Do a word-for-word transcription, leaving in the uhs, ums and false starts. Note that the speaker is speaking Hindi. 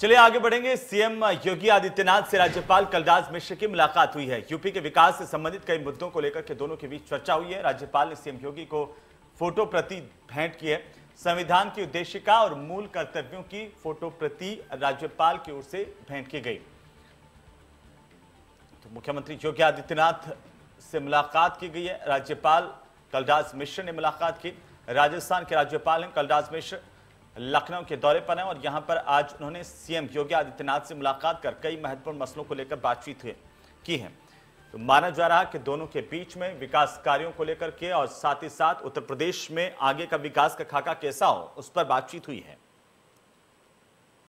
चलिए आगे बढ़ेंगे। सीएम योगी आदित्यनाथ से राज्यपाल कलराज मिश्र की मुलाकात हुई है। यूपी के विकास से संबंधित कई मुद्दों को लेकर के दोनों के बीच चर्चा हुई है। राज्यपाल ने सीएम योगी को फोटो प्रति भेंट की है। संविधान की उद्देशिका और मूल कर्तव्यों की फोटो प्रति राज्यपाल की ओर से भेंट की गई। तो मुख्यमंत्री योगी आदित्यनाथ से मुलाकात की गई है। राज्यपाल कलराज मिश्र ने मुलाकात की। राजस्थान के राज्यपाल हैं कलराज मिश्र, लखनऊ के दौरे पर हैं और यहां पर आज उन्होंने सीएम योगी आदित्यनाथ से मुलाकात कर कई महत्वपूर्ण मसलों को लेकर बातचीत की है। तो माना जा रहा है कि दोनों के बीच में विकास कार्यों को लेकर के और साथ ही साथ उत्तर प्रदेश में आगे का विकास का खाका कैसा हो उस पर बातचीत हुई है।